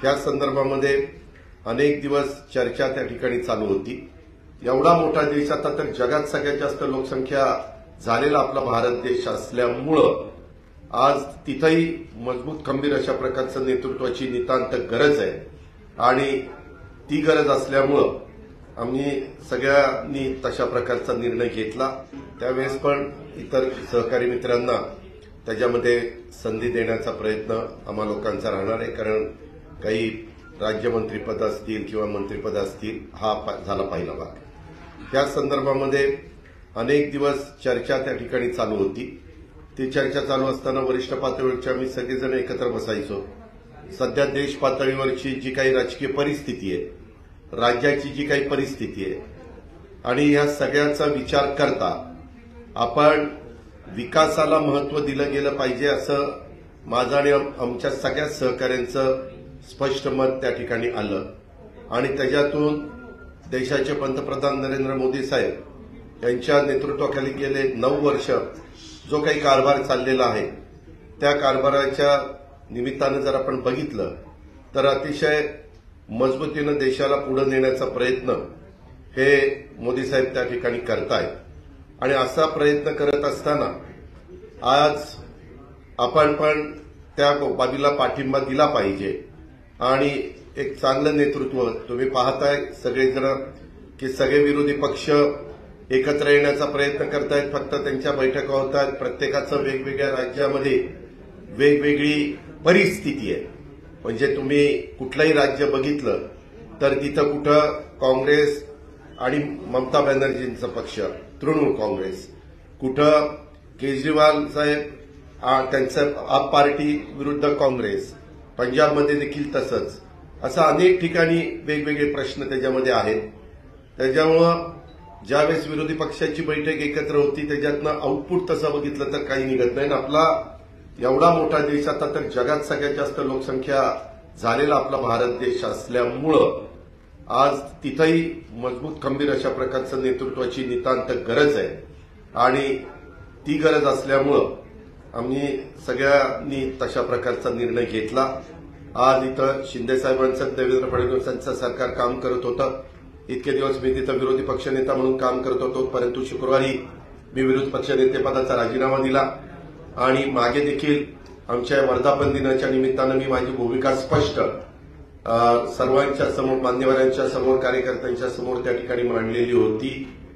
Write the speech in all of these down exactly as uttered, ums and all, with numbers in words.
त्या संदर्भामध्ये अनेक दिवस चर्चा त्या ठिकाणी चालू होती। एवढा मोठा देश, आता तर जगात सगळ्यात जास्त लोकसंख्या झालेला आपला भारत देश असल्यामुळं आज तिथंही मजबूत खंबीर अशा प्रकारचं नेतृत्वाची नितांत गरज आहे आणि ती गरज असल्यामुळं आम्ही सगळ्यांनी तशा प्रकारचा निर्णय घेतला। त्यावेळेस पण इतर सहकारी मित्रांना त्याच्यामध्ये संधी देण्याचा प्रयत्न आम्हा लोकांचा राहणार आहे, कारण काही राज्यमंत्रीपद असतील किंवा मंत्रिपद असतील, हा झाला पहिला भाग। त्या संदर्भामध्ये अनेक दिवस चर्चा त्या ठिकाणी चालू होती। ती चर्चा चालू असताना वरिष्ठ पातळीवरची आम्ही सगळेजण एकत्र बसायचो। सध्या देश पातळीवरची जी काही राजकीय परिस्थिती आहे, राज्याची जी काही परिस्थिती आहे आणि या सगळ्याचा विचार करता आपण विकासाला महत्व दिलं गेलं पाहिजे, असं माझं आणि आमच्या सगळ्या सहकाऱ्यांचं स्पष्ट मत त्या ठिकाणी आलं आणि त्याच्यातून देशाचे पंतप्रधान नरेंद्र मोदी साहेब यांच्या नेतृत्वाखाली गेले नऊ वर्ष जो काही कारभार चाललेला आहे, त्या कारभाराच्या निमित्तानं जर आपण बघितलं तर अतिशय मजबूतीनं देशाला पुढे नेण्याचा प्रयत्न हे मोदी साहेब त्या ठिकाणी करतायत आणि असा प्रयत्न करत असताना आज आपण पण त्या बाबीला पाठिंबा दिला पाहिजे आणि एक चांगलं नेतृत्व तुम्ही पाहताय सगळेजण की सगळे विरोधी पक्ष एकत्र येण्याचा प्रयत्न करतायत, फक्त त्यांच्या बैठका होत आहेत। प्रत्येकाचं वेगवेगळ्या राज्यामध्ये वेगवेगळी परिस्थिती आहे, म्हणजे तुम्ही कुठलंही राज्य बघितलं तर तिथं कुठं काँग्रेस आणि ममता बॅनर्जींचा पक्ष तृणमूल काँग्रेस, कुठं केजरीवाल साहेब त्यांचं आप पार्टी विरुद्ध काँग्रेस, पंजाबमध्ये देखील तसंच, असं अनेक ठिकाणी वेगवेगळे प्रश्न त्याच्यामध्ये आहेत। त्याच्यामुळं ज्यावेळेस विरोधी पक्षाची बैठक एकत्र होती त्याच्यातनं आउटपुट तसं बघितलं तर काही निघत नाही। आपला एवढा मोठा देश, आता तर जगात सगळ्यात जास्त लोकसंख्या झालेला आपला भारत देश असल्यामुळं आज तिथंही मजबूत खंबीर अशा प्रकारचं नेतृत्वाची नितांत गरज आहे आणि ती गरज असल्यामुळं आम्ही सगळ्यांनी तशा प्रकारचा निर्णय घेतला। आज इथं शिंदे साहेबांचं, देवेंद्र फडणवीसांचं सरकार काम करत होतं। इतके दिवस मी तिथं विरोधी पक्षनेता म्हणून काम करत होतो, परंतु शुक्रवारी मी विरोधी पक्षनेतेपदाचा राजीनामा दिला आणि मागे देखील आमच्या वर्धापन दिनाच्या निमित्तानं मी माझी भूमिका स्पष्ट सर्वांच्या समोर, मान्यवरांच्या समोर, कार्यकर्त्यांच्या समोर त्या ठिकाणी मांडलेली होती।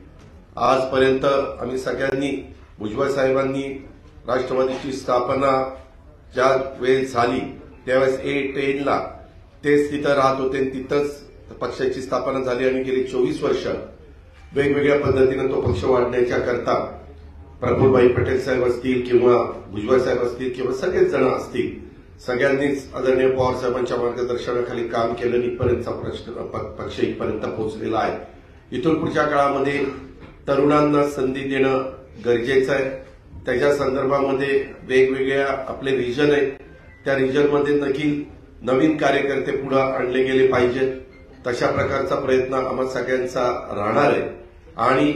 आजपर्यंत आम्ही सगळ्यांनी, भुजबळ साहेबांनी राष्ट्रवादीची स्थापना ज्या वेळेस झाली त्यावेळेस ए टेनला तेच तिथं राहत होते, तिथंच पक्षाची स्थापना झाली आणि गेली चोवीस वर्ष वेगवेगळ्या पद्धतीनं तो पक्ष वाढण्याच्या करता प्रफुल्लभाई पटेल साहेब असतील किंवा भुजबळ साहेब असतील किंवा सगळेच जण असतील, सगळ्यांनीच आदरणीय पवार साहेबांच्या मार्गदर्शनाखाली काम केलं। इथपर्यंतचा प्रश्न पक्ष इथपर्यंत पोहोचलेला आहे। इथून पुढच्या काळामध्ये तरुणांना संधी देणं गरजेचं आहे। त्याच्या संदर्भामध्ये वेगवेगळ्या आपले रिजन आहेत, त्या रिजनमध्ये देखील नवीन कार्यकर्ते पुढे आणले गेले पाहिजेत। तशा प्रकारचा प्रयत्न आम्हा सगळ्यांचा राहणार आहे आणि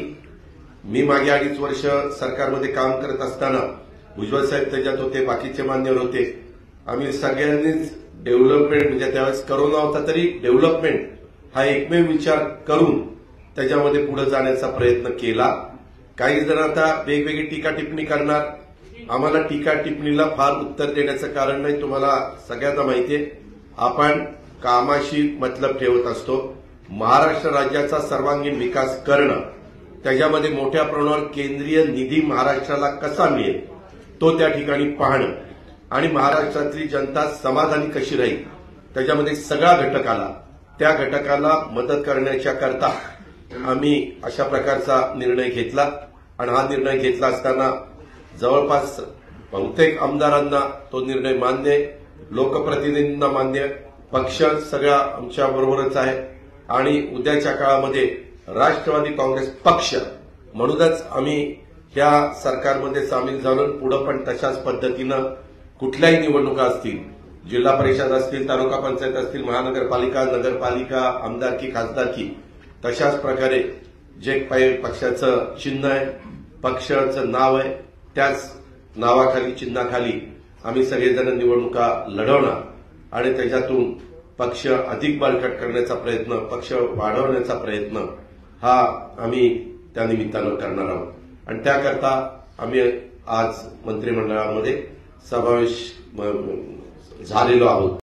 मी मागे अडीच वर्ष सरकारमध्ये काम करत असताना भुजबळ साहेब त्याच्यात होते, बाकीचे मान्यवर होते। आम्ही सगळ्यांनीच डेव्हलपमेंट, म्हणजे त्यावेळेस करोना होता तरी डेव्हलपमेंट हा एकमेव विचार करून त्याच्यामध्ये पुढे जाण्याचा प्रयत्न केला। काही जण आता वेगवेगळी टीका टिप्पणी करणार, आम्हाला टीका टिप्पणीला फार उत्तर देण्याचं कारण नाही। तुम्हाला सगळ्यांना माहितीये आपण कामाशी मतलब ठेवत असतो। महाराष्ट्र राज्याचा सर्वांगीण विकास करणं, त्याच्यामध्ये मोठ्या प्रमाणावर केंद्रीय निधी महाराष्ट्राला कसा मिळेल तो त्या ठिकाणी पाहणं आणि महाराष्ट्रातली जनता समाधानी कशी राहील त्याच्यामध्ये सगळा घटक आला, त्या घटकाला मदत करण्याच्या करता आम्ही अशा प्रकारचा निर्णय घेतला आणि हा निर्णय घेतला असताना जवळपास बहुतेक आमदारांना तो निर्णय मान्य आहे, लोकप्रतिनिधींना मान्य आहे, पक्ष सगळा आमच्या बरोबरच आहे आणि उद्याच्या काळामध्ये राष्ट्रवादी काँग्रेस पक्ष म्हणूनच आम्ही ह्या सरकारमध्ये सामील झालो। पुढे पण तशाच पद्धतीनं कुठल्याही निवडणुका असतील, जिल्हा परिषद असतील, तालुका पंचायत असतील, महानगरपालिका, नगरपालिका, आमदारकी, खासदारकी, तशाच प्रकारे जे पक्षाचं चिन्ह आहे, पक्षाचं नाव आहे, त्याच नावाखाली, चिन्हाखाली आम्ही सगळेजण निवडणुका लढवणार आणि त्याच्यातून पक्ष अधिक बळकट करण्याचा प्रयत्न, पक्ष वाढवण्याचा प्रयत्न हा आम्ही त्या निमित्तानं करणार आहोत आणि त्याकरता आम्ही आज मंत्रिमंडळामध्ये समावेश झालेलो आहोत.